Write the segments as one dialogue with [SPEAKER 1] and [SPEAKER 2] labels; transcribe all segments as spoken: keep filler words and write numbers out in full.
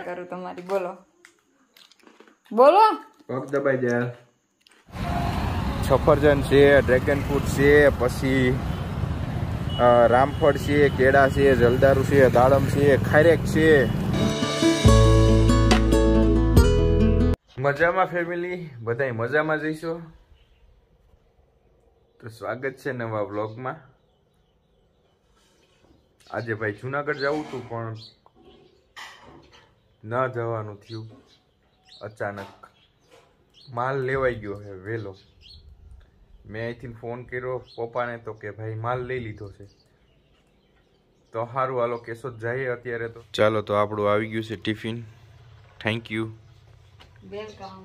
[SPEAKER 1] करूं तुम्हारी बोलो बोलो
[SPEAKER 2] पग दबाई दे सफरजन છે ડ્રેગન ફ્રૂટ છે પછી રામફળ છે કેળા છે જલદારુ છે દાડમ છે ખારેક છે મજામાં ફેમિલી બધાય મજામાં જઈશો તો સ્વાગત છે નવા વ્લોગમાં આજે ભાઈ જુનાગઢ જવું હતું પણ ન જવાનું થયું અચાનક માલ લેવાઈ ગયો હે વેલો મેં અહીંથી ફોન કર્યો પપ્પાને તો કે ભાઈ માલ લઈ લીધો છે તો સારું હાલો કેશોદ જઈએ અત્યારે તો ચાલો તો આપણું આવી ગયું છે ટિફિન થેન્ક યુ
[SPEAKER 1] વેલકમ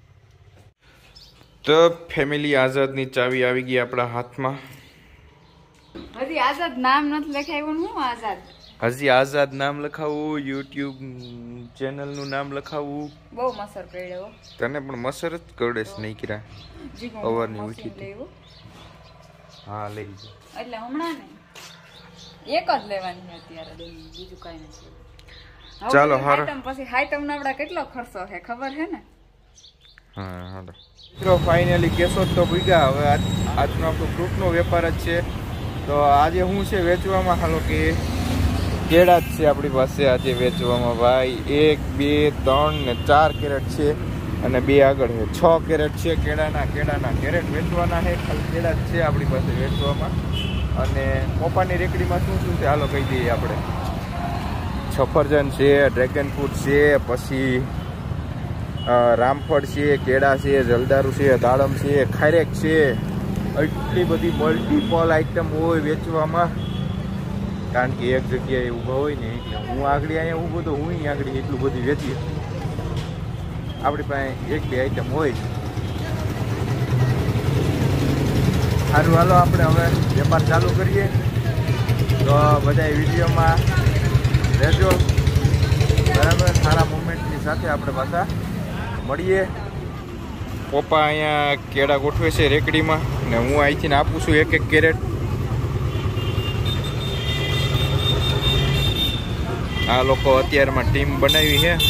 [SPEAKER 2] તો ફેમિલી આઝાદની ચાવી આવી ગઈ આપણા હાથમાં
[SPEAKER 1] હજી આઝાદ નામ નથી લખાવ્યું હું આઝાદ
[SPEAKER 2] હજી આઝાદ નામ લખાવું યુટ્યુબ ચેનલ નું નામ લખાવું
[SPEAKER 1] બહુ મસર પડ્યો
[SPEAKER 2] તને પણ મસર જ કરડેસ નહીં કર્યા અવારની ઉઠી હા લઈ જા
[SPEAKER 1] એટલે હમણાં ને એક જ લેવાની અત્યારે બીજું કાઈ નથી
[SPEAKER 2] ચાલો હારો
[SPEAKER 1] પછી હાઈટમ નો આપડા કેટલો ખર્ચો છે ખબર છે ને
[SPEAKER 2] હા હાલો મિત્રો ફાઇનલી કેશોદ તો ભૂગ્યા હવે આજનો આપણો ફ્રૂટ નો વેપાર જ છે તો આજે હું છે વેચવામાં હાલો કે કેળા જ છે આપણી પાસે આજે વેચવામાં ભાઈ એક બે ત્રણ ને ચાર કેરેટ છે અને બે આગળ છે છ કેરેટ છે કેળાના કેળાના કેરેટ વેચવાના છે ખાલી કેળા જ છે આપણી પાસે વેચવામાં અને પોપાની રેકડીમાં શું શું છે હાલો કહી દઈએ આપણે સફરજન છે ડ્રેગન ફ્રૂટ છે પછી રામફળ છે કેળા છે જલદારુ છે દાડમ છે ખારેક છે એટલી બધી મલ્ટીપલ આઈટમ હોય વેચવામાં કારણ કે એક જગ્યાએ ઊભા હોય ને એટલે હું આગળ અહીંયા ઊભો તો હું આગળ એટલું બધું વેચીએ આપણી પાસે એક બે આઈટમ હોય સારું હાલો આપણે હવે વેપાર ચાલુ કરીએ તો બધા વિડીયોમાં રહેજો બરાબર સારા મોમેન્ટની સાથે આપણે પાછા મળીએ પપ્પા અહીંયા કેળા ગોઠવે છે રેકડીમાં ને હું અહીંથી આપું છું એક એક કેરેટ આ લોકો અત્યારમાં ટીમ બનાવી છે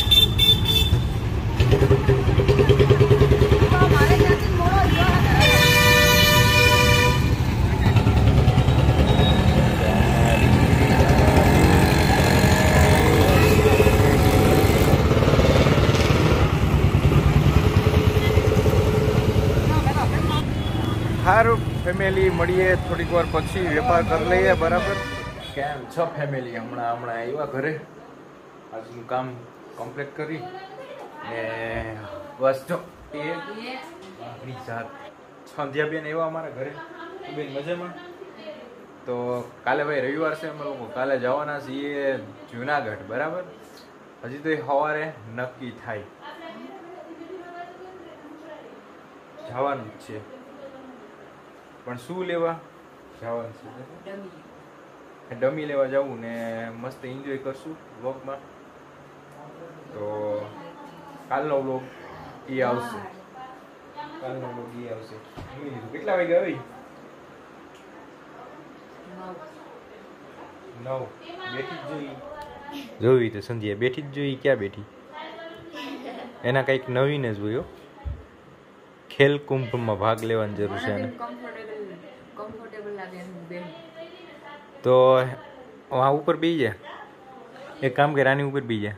[SPEAKER 2] સારું ફેમિલી મળીએ થોડીક વાર પછી વેપાર કરી લઈએ બરાબર કેમ છો ફેમિલી હમણાં હમણાં આવ્યા ઘરે આજનું કામ કમ્પ્લીટ કરી ને બસ જો એ જાત સંધ્યા બેન એવા અમારા ઘરે બેન મજામાં તો કાલે ભાઈ રવિવાર છે અમે લોકો કાલે જવાના છીએ જુનાગઢ બરાબર હજી તો એ સવારે નક્કી થાય જવાનું જ છે પણ શું લેવા જવાનું છે ડમી લેવા જવું ને મસ્ત એન્જોય કરશું વ્લોગમાં તો કાલનો વ્લોગ એ આવશે કાલનો વ્લોગ એ આવશે કેટલા વાગે આવી નવ બેઠી જ જોઈ જોઈ તો સંધ્યા બેઠી જ જોઈ ક્યાં બેઠી એના કંઈક નવીન જ હોય ખેલ કુંભમાં ભાગ લેવાની જરૂર છે એને તો વहाँ ऊपर भी है एक काम के रानी ऊपर भी है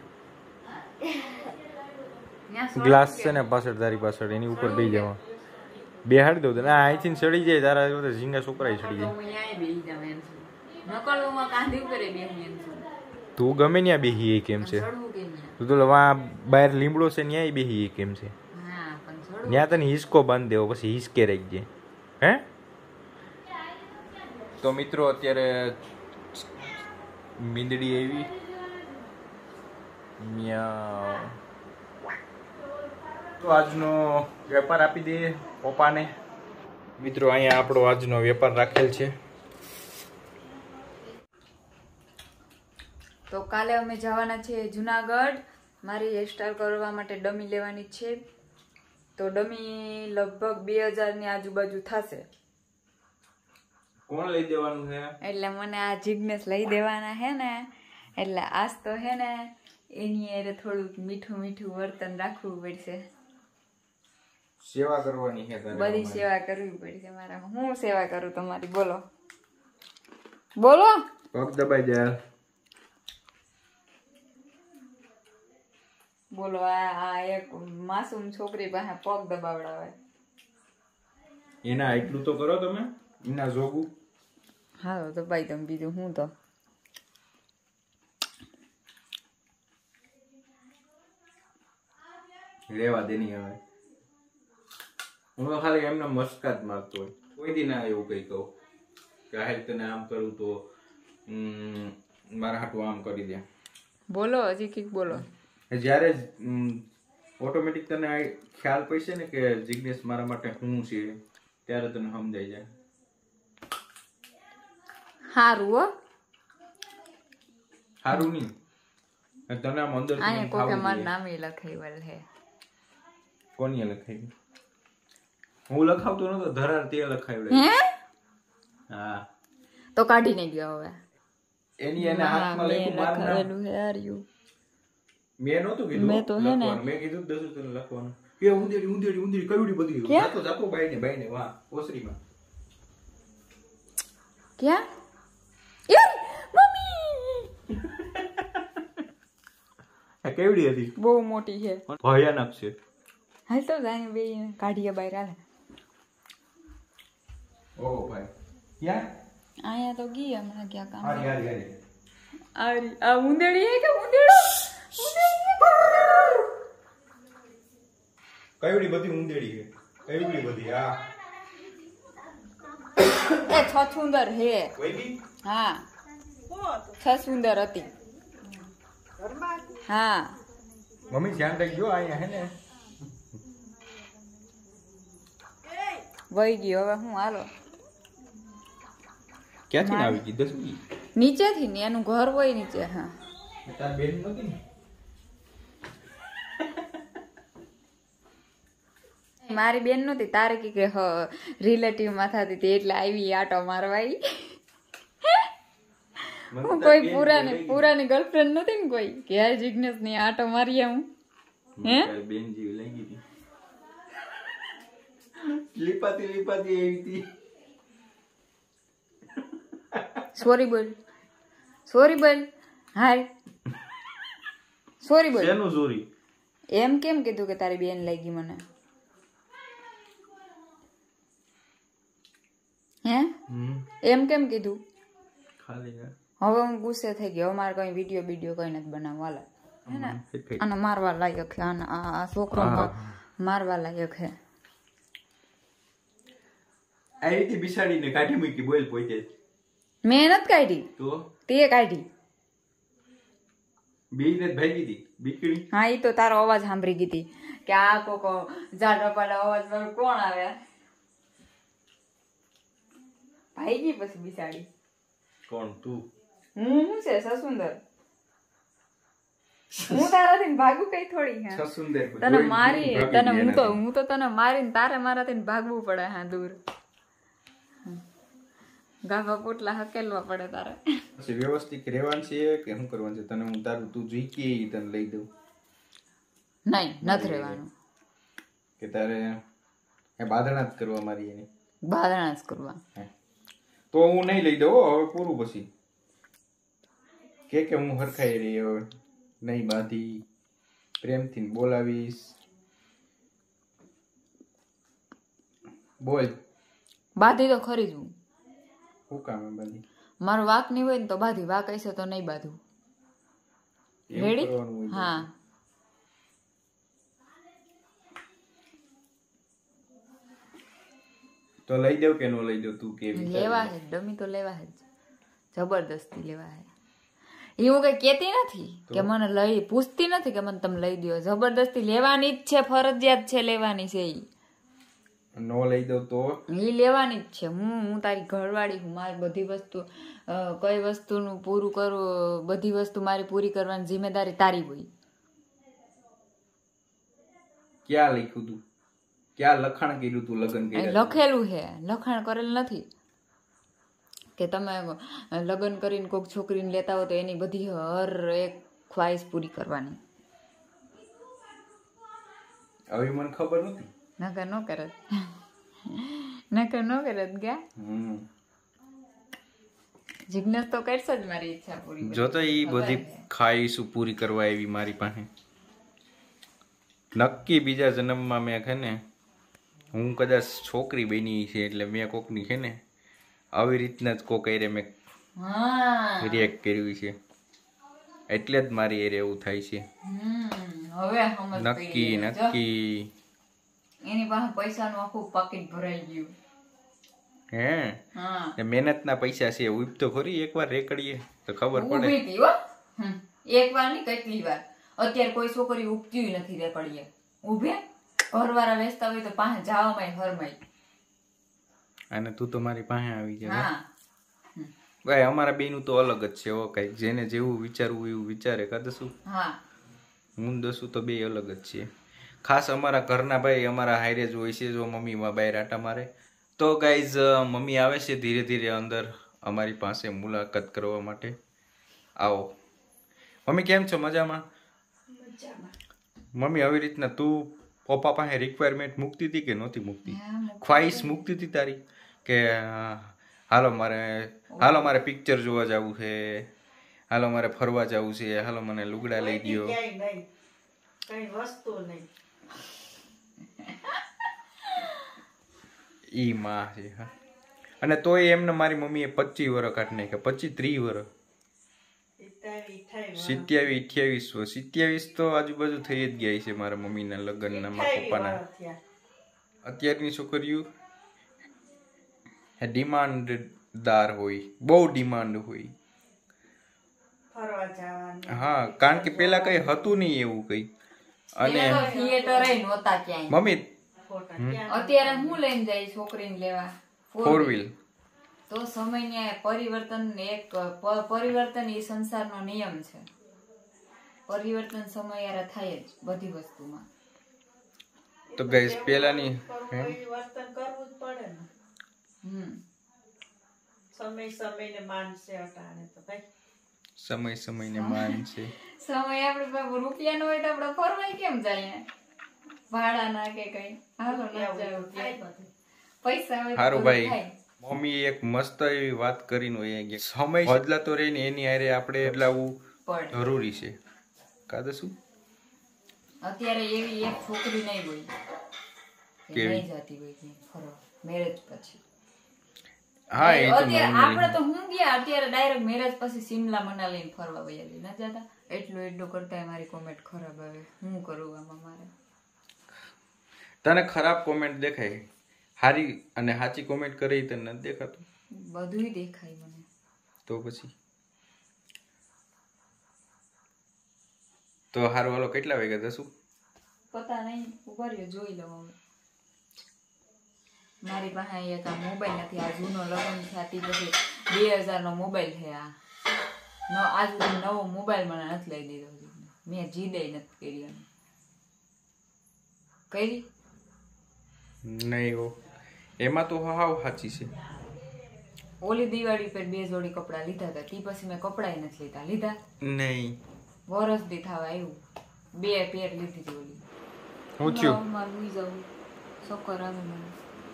[SPEAKER 2] ग्लास से ने पासड़ तारी पासड़ एनी ऊपर भी जावा બેહાડી દઉં તો ના અહીંથી ચડી જાય તારા તો ઝીંગા છોકરા ચડી જાય તું ગમે ત્યાં બેહી કેમ છે તું તો વા બહાર લીમડો છે ન્યાય બેહી કેમ છે ત્યાં તને હિસકો બાંધ દેવો પછી હિસકે રહી જાય હે તો મિત્રો અત્યારે મીંદડી આવી તો આજનો વેપાર આપી દઈએ પપ્પાને મિત્રો અહીંયા આપણો આજનો વેપાર રાખેલ છે
[SPEAKER 1] તો કાલે અમે જવાના છીએ જુનાગઢ મારી હેરસ્ટાઈલ કરવા માટે ડમી લેવાની છે તો ડમી લગભગ બે હજાર ની આજુબાજુ થશે
[SPEAKER 2] કોણ લઈ દેવાનું છે
[SPEAKER 1] એટલે મને આ જિગ્નેશ લઈ દેવાના હે ને એટલે આજ તો હે ને એની અરે થોડુંક મીઠું મીઠું વર્તન રાખવું પડશે.
[SPEAKER 2] સેવા કરવાની છે તારે.
[SPEAKER 1] બધી સેવા કરવી પડશે મારામાં. હું સેવા કરું તમારી? બોલો બોલો.
[SPEAKER 2] પગ દબાઈ જાય.
[SPEAKER 1] બોલો. આ આ એક માસૂમ છોકરી પાસે પગ દબાવડાવે.
[SPEAKER 2] એના એટલું તો કરો તમે, એના જોગું.
[SPEAKER 1] હા તો ભાઈ તમે બીજું હું તો
[SPEAKER 2] રેવા દે નહીં હવે. હું તો ખાલી એમને મસ્કા જ મારતો હોય. કોઈ દી ના એવું કઈ કહું કે હાલ તને આમ કરું તો મારા હાટું આમ કરી દે.
[SPEAKER 1] બોલો હજી કઈક બોલો.
[SPEAKER 2] જયારે ઓટોમેટિક તને ખ્યાલ પડશે ને કે જિગ્નેશ મારા માટે શું છે ત્યારે તને સમજાઈ જાય.
[SPEAKER 1] હારું હો.
[SPEAKER 2] સારું નહીં તને આમ અંદર
[SPEAKER 1] આને કોકે મારું નામ લખાવેલ હે.
[SPEAKER 2] કોની લખાવી? હું લખાવતો નતો, ધરાર તે લખાવ્યો.
[SPEAKER 1] હે?
[SPEAKER 2] હા
[SPEAKER 1] તો કાઢી નહીં ગયો હવે.
[SPEAKER 2] એની એના હાથમાં લખ્યું મારું નામ.
[SPEAKER 1] લખાવેલું હે આર્યું.
[SPEAKER 2] મેં નહોતું કીધું.
[SPEAKER 1] મેં તો હે ને
[SPEAKER 2] મેં કીધું દસ તને લખવાનું. કે ઉંદેડી ઉંદેડી ઉંદેડી કઈડી બધી જાતો જાતો બાઈને બાઈને વાહ ઓસરીમાં.
[SPEAKER 1] ક્યાં? યાર મમ્મી
[SPEAKER 2] આ કેવડી હતી?
[SPEAKER 1] બહુ મોટી છે,
[SPEAKER 2] ભયાનક છે.
[SPEAKER 1] હાલ તો જાને બે કાઢીએ બહાર હાલે.
[SPEAKER 2] ઓહો ભાઈ ક્યાં?
[SPEAKER 1] આયા તો ગઈ હમણાં ક્યાં કામ.
[SPEAKER 2] હારી હારી હારી.
[SPEAKER 1] આરી આ ઉંદેડી હે કે ઉંદેડો?
[SPEAKER 2] કઈડી બધી ઉંદેડી છે. કઈડી બધી આ
[SPEAKER 1] એ છ સુંદર હે.
[SPEAKER 2] વૈગી?
[SPEAKER 1] હા છ સુંદર હતી. હા
[SPEAKER 2] મમ્મી ધ્યાન રાખજો અહીંયા હે ને.
[SPEAKER 1] વહી ગયો હવે હું હાલો.
[SPEAKER 2] ક્યાંથી આવી ગઈ? દસમી
[SPEAKER 1] નીચેથી ને એનું ઘર હોય નીચે. હા
[SPEAKER 2] તાર બેન નહોતી ને?
[SPEAKER 1] મારી બેન નહોતી, તારે કી કે રિલેટિવ માં થતી હતી એટલે આવી આટો મારવા. હું કોઈ પુરાની પુરાની ગર્લફ્રેન્ડ નથી ને કોઈ કે આ જિગ્નેશ ની આટો મારી હું. હે
[SPEAKER 2] બેન જેવી લઈ ગઈ. લીપાતી લીપાતી એવી હતી.
[SPEAKER 1] સોરી બોલ, સોરી બોલ. હાય સોરી બોલ.
[SPEAKER 2] શેનું સોરી?
[SPEAKER 1] એમ કેમ કીધું કે તારી બેન લઈ ગઈ મને? હે એમ કેમ કીધું?
[SPEAKER 2] ખાલી
[SPEAKER 1] હવે હું ગુસ્સે થઈ ગયો. મારે કઈ વિડીયો વિડીયો કઈ નથી બનાવવા લાયક હે ને. અને મારવા લાયક છે. આને આ છોકરો મારવા લાયક છે.
[SPEAKER 2] આ રીતે બિસાડીને કાઢી મૂકી. બોલ પોતે
[SPEAKER 1] મેં નથી કાઢી
[SPEAKER 2] તો
[SPEAKER 1] તે કાઢી.
[SPEAKER 2] બેયને જ ભાગી હતી બીકડી.
[SPEAKER 1] હા ઈ તો તારો અવાજ સાંભળી ગઈ હતી કે આ કોકો જાડો પાડો અવાજ વાળું કોણ આવે. ભાગી પછી બિસાડી.
[SPEAKER 2] કોણ? તું?
[SPEAKER 1] હું શું છે સસુંદર? હું તારાથી ભાગું કઈ થોડી. હે
[SPEAKER 2] સસુંદર
[SPEAKER 1] તને મારી તને હું તો હું તો તને મારીને તારે મારાથી ભાગવું પડે. હા દૂર ગાભા પોટલા હકેલવા પડે તારે.
[SPEAKER 2] પછી વ્યવસ્થિત રહેવાનું છે કે શું કરવાનું છે? તને હું તારું તું જોઈ કે તને લઈ દઉં?
[SPEAKER 1] નહીં નથી રહેવાનું.
[SPEAKER 2] કે તારે બાંધણા જ કરવા મારી એને?
[SPEAKER 1] બાંધણા જ કરવા.
[SPEAKER 2] તો હું નહીં લઈ દઉં હવે પૂરું. પછી કે કે હું હરખાઈ રહી હવે નહીં બાંધી, પ્રેમથી બોલાવીશ. બોલ.
[SPEAKER 1] બાંધી તો ખરી જ હું.
[SPEAKER 2] શું કામ બાંધી?
[SPEAKER 1] મારો વાક નહીં હોય ને તો બાંધી. વાક હશે તો નહીં બાંધું. રેડી? હા
[SPEAKER 2] તો લઈ દઉં કે ન લઈ દઉં? તું કે
[SPEAKER 1] લેવા હે ડમી તો લેવા હે જબરદસ્તી લેવા હે. એવું કઈ કેતી નથી કે મને લઈ પૂછતી નથી કે મને તમે લઈ દો. જબરદસ્તી લેવાની જ છે, ફરજિયાત છે લેવાની છે. ઈ
[SPEAKER 2] નો લઈ દઉં તો
[SPEAKER 1] ઈ લેવાની જ છે. હું હું તારી ઘરવાળી હું. મારી બધી વસ્તુ કઈ વસ્તુનું પૂરું કરું, બધી વસ્તુ મારી પૂરી કરવાની જિમ્મેદારી તારી હોય.
[SPEAKER 2] ક્યાં લખ્યું તું? ક્યાં લખાણ કર્યું તું? લગ્ન કર્યા?
[SPEAKER 1] લખેલું છે, લખાણ કરેલ નથી કે તમે લગ્ન કરીને કોઈક છોકરીને લેતા હો તો એની બધી હર એક ખ્વાહિશ પૂરી કરવાની.
[SPEAKER 2] હવે મને ખબર નથી.
[SPEAKER 1] નકર નો કરત નકર નો કરત ગા. જિજ્ઞાસ તો કરશે જ મારી ઈચ્છા પૂરી.
[SPEAKER 2] જો તો ઈ બધી ખ્વાહિશ પૂરી કરવા આવી મારી પાસે. નક્કી બીજા જન્મમાં મેં છે ને હું કદાચ છોકરી બની છે એટલે મેં કોકની છે ને આવી રીતના જ કોક એરે મેં રિએક્ટ કર્યું છે એટલે જ મારી એરે એવું થાય છે.
[SPEAKER 1] હવે
[SPEAKER 2] નક્કી નક્કી
[SPEAKER 1] એની પાસે પૈસાનું આખું પાકીટ ભરાઈ ગયું.
[SPEAKER 2] હે મહેનતના પૈસા છે. ઉપ તો ખરી એકવાર રેકડીએ તો ખબર પડે.
[SPEAKER 1] એક વાર ની કેટલી વાર. અત્યારે કોઈ છોકરી ઉપતી નથી રેકડીએ. ઉભે ઘરવાળા વેચતા હોય તો પાસે જાવામાં હરમાય.
[SPEAKER 2] અને તું તો મારી પાસે આવી જાય. ભાઈ અમારા બેનું તો અલગ જ છે. હો કઈક જેને જેવું વિચારવું એવું વિચારે કદશું.
[SPEAKER 1] હા
[SPEAKER 2] હું દસું તો બે અલગ જ છે. ખાસ અમારા ઘરના ભાઈ અમારા હાઈરે જ હોય છે. જો મમ્મી માં બહાર આટા મારે તો ગાઈઝ મમ્મી આવે છે ધીરે ધીરે અંદર અમારી પાસે મુલાકાત કરવા માટે. આવો મમ્મી, કેમ છો? મજામાં? મમ્મી આવી રીતના તું પપ્પા પાસે રિક્વાયરમેન્ટ મૂકતી હતી કે નહોતી મૂકતી? ખ્વાહિશ મૂકતી હતી તારી કે હાલો મારે હાલો મારે પિક્ચર જોવા જવું છે, હાલો મારે ફરવા જવું છે, હાલો મને લુગડા લઈ દો?
[SPEAKER 3] કઈ વસ્તુ નહીં.
[SPEAKER 2] ઈ માં છે. હા, અને તોય એમને મારી મમ્મીએ પચીસ વર્ષ કાઢ નાખ્યા. પચીસ ત્રીસ વર્ષ સિત્યાવીસ અઠ્યાવીસ સિત્યાવીસ તો આજુબાજુ થઈ જ ગયા છે મારા મમ્મીના લગ્નના, મારા પપ્પાના. અત્યારની છોકરીઓ ડિમાન્ડદાર હોય, બહુ ડિમાન્ડ હોય. હા, કારણ કે પેલા કઈ હતું નહીં એવું કઈ. અને મમ્મી
[SPEAKER 1] અત્યારે હું લઈને જાય છોકરીને લેવા
[SPEAKER 2] ફોર વ્હીલ.
[SPEAKER 1] તો સમયને પરિવર્તન એક પરિવર્તન એ સંસારનો નિયમ છે. પરિવર્તન સમયારે થાય જ બધી વસ્તુમાં.
[SPEAKER 2] તો ગાઈસ પેલાની
[SPEAKER 3] પરિવર્તન કરવું જ પડે ને. હમ સમય સમયને માનશે અટાણે તો ભાઈ.
[SPEAKER 2] સમય સમયને માનશે.
[SPEAKER 1] સમય આપણે બાબુ રૂપિયા નો હોય તો આપણે ફરવાય કેમ જાય? ભાડા ના કે કઈ હાલો ના જાવ. પૈસા હોય
[SPEAKER 2] સારું ભાઈ. મમ્મી એક મસ્ત એવી વાત કરીને હોય, સમય બદલાતો રહે ને એની હારે આપણે બદલાવવું જરૂરી છે. કાદા શું
[SPEAKER 1] અત્યારે એવી એક છોકરી નહીં હોય કે નહીં જતી હોય કે ફરવા મેરેજ પછી.
[SPEAKER 2] હા, એ તો
[SPEAKER 1] આપણે તો હું ગયા અત્યારે ડાયરેક્ટ મેરેજ પછી સિમલા મનાલી ફરવા વયા ના જતા. એટલું એટલું કરતા મારી કોમેન્ટ ખરાબ આવે. હું કરું આમાં? મારે
[SPEAKER 2] તને ખરાબ કોમેન્ટ દેખાય, હારી અને સાચી કોમેન્ટ કરી તને નથી દેખાતું?
[SPEAKER 1] બધુંય દેખાય મને.
[SPEAKER 2] તો પછી તો હારું હાલો કેટલા વાગ્યા દસું?
[SPEAKER 1] પતા નહીં, ઉભા રહ્યો જોઈ લઉં. મારી પાસે એક આ મોબાઈલ નથી. આ જૂનો લગ્ન થયા તે પછી બે હજાર નો મોબાઈલ છે. આ આજ સુધી નવો મોબાઈલ મને નથી લઈ દીધો. મેં જીદે નથી કરી. કરી
[SPEAKER 2] નહીં હો, એમાં તો હાવ સાચી છે.
[SPEAKER 1] ઓલી દિવાળી પર બે જોડી કપડા લીધા હતા. તે પછી મેં કપડા નથી લીધા. લીધા
[SPEAKER 2] નહીં,
[SPEAKER 1] વરસ દી થવા આવ્યું. બે પેર લીધી હતી ઓલી.
[SPEAKER 2] હું થયું?
[SPEAKER 1] મારું જવું સકર આવે મને.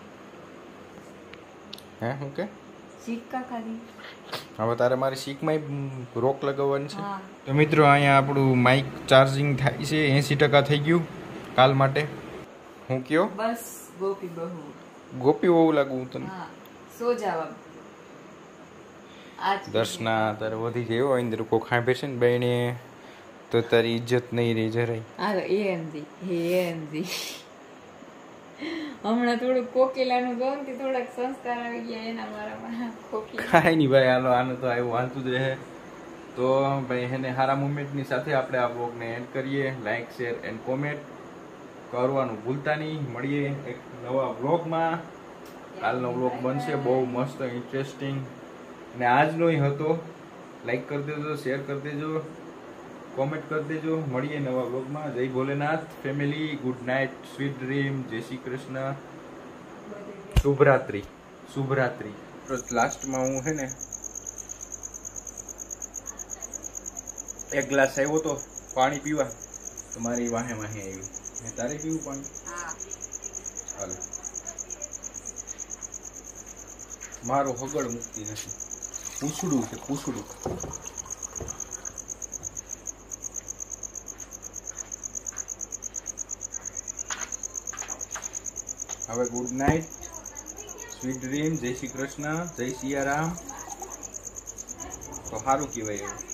[SPEAKER 2] હે હું કે
[SPEAKER 1] સિક્કા ખાધી.
[SPEAKER 2] હવે તારે મારી શીખમાં રોક લગાવવાની છે. તો મિત્રો અહીંયા આપણું માઇક ચાર્જિંગ થાય છે. એસી ટકા થઈ ગયું કાલ માટે. હું કયો?
[SPEAKER 1] બસ ગોપી બહુ
[SPEAKER 2] ગોપી બહુ લાગુ તને?
[SPEAKER 1] હા, સો જવાબ. આજ
[SPEAKER 2] દર્શના તારે વધી ગયો અંદર કો ખાંભે છે ને બેને તો તારી ઇજ્જત નહીં રહી જરાય.
[SPEAKER 1] હા, એએમજી એએમજી હમણાં થોડું કોકિલાનું ગમ થી થોડાક સંસ્કાર આવી ગયા એના મારામાં. કોકિલા
[SPEAKER 2] કાંઈ નહીં ભાઈ, હાલો આનું તો આવ્યું વાંચતું જ રહે. તો ભાઈ એને સારા મુમેન્ટની સાથે આપણે આ બ્લોગને એન્ડ કરીએ. લાઈક, શેર એન્ડ કોમેન્ટ કરવાનું ભૂલતા નહીં. મળીએ એક નવા બ્લોગમાં. કાલનો બ્લોગ બનશે બહુ મસ્ત ઇન્ટરેસ્ટિંગ, અને આજનો હતો. લાઈક કરી દેજો, શેર કરી દેજો, કોમેન્ટ કરી દેજો. મળીએ નવા બ્લોગમાં. જય Bholenath family. Good night, sweet dream. જય શ્રી કૃષ્ણ. શુભરાત્રી. શુભરાત્રી. લાસ્ટમાં હું છે ને એક ગ્લાસ આવ્યો તો પાણી પીવા તો મારી વાહે વાહે આવી. મેં તારે પીવું પાણી? હાલ મારો હગડ મુકતી નથી. પૂછડું છે પૂછડું. હવે ગુડ નાઇટ, સ્વીટ ડ્રીમ, જય શ્રી કૃષ્ણ, જય સિયારામ. તો સારું કહેવાય એવું.